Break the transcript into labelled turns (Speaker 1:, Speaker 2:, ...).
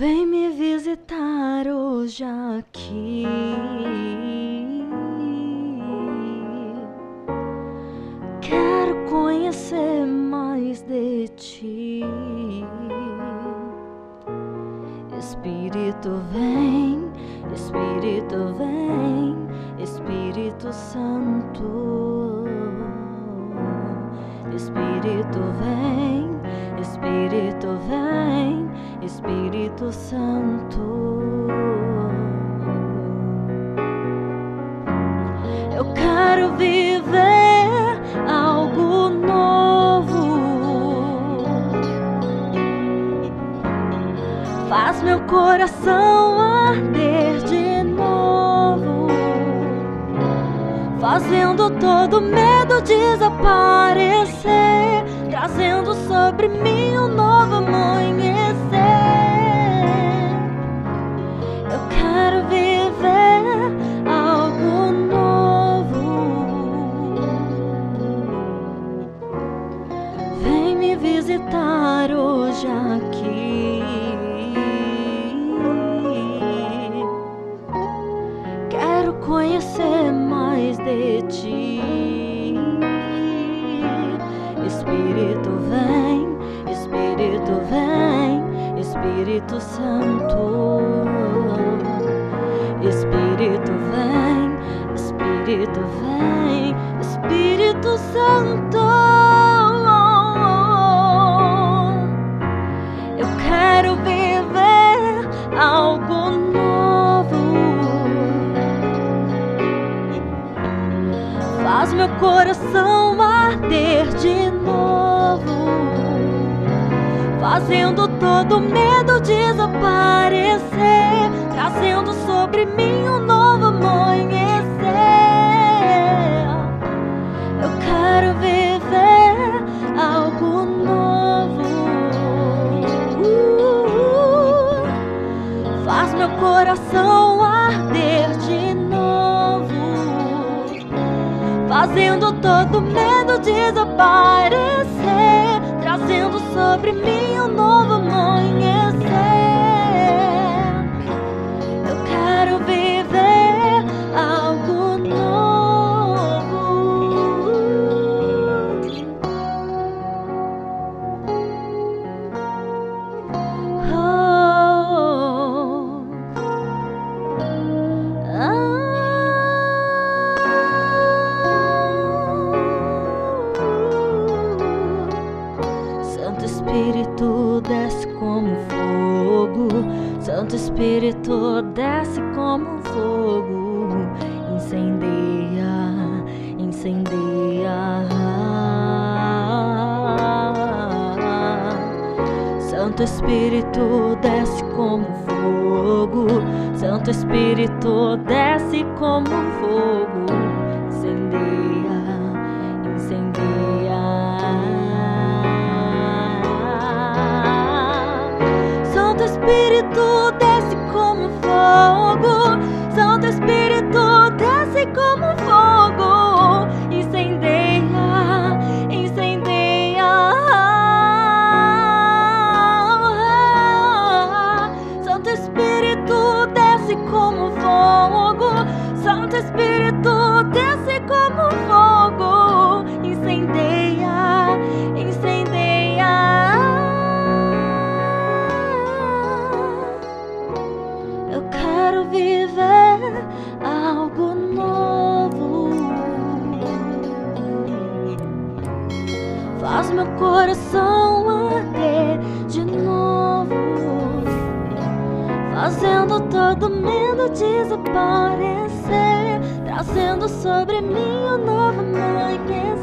Speaker 1: Vem me visitar hoje aqui. Quero conhecer mais de ti. Espírito vem, Espírito vem, Espírito Santo. Espírito vem, Espírito vem, Espírito Santo. Eu quero viver algo novo. Faz meu coração arder de novo, fazendo todo medo desaparecer, trazendo sobre mim um novo amanhecer. Eu quero viver algo novo. Vem me visitar hoje aqui. Quero conhecer mais de ti. Espírito vem, Espírito vem, Espírito Santo. Espírito vem, Espírito vem, Espírito Santo. Eu quero viver algo novo. Faz meu coração arder de novo, fazendo todo medo desaparecer, trazendo sobre mim um novo amanhecer. Eu quero viver algo novo. Faz meu coração arder de novo, fazendo todo medo desaparecer, trazendo sobre mim um novo amanhecer. Eu quero viver algo novo. Oh, Santo Espírito desce como fogo, Santo Espírito desce como fogo, incendeia, incendeia. Santo Espírito desce como fogo, Santo Espírito desce como fogo, incendeia, incendeia. Santo Espírito desce como fogo, Santo Espírito desce como fogo, incendeia, incendeia. Santo Espírito desce como fogo, Santo Espírito desce como fogo, incendeia, incendeia. Eu quero viver algo novo. Faz meu coração arder de novo, fazendo todo medo desaparecer, trazendo sobre mim um novo amanhecer.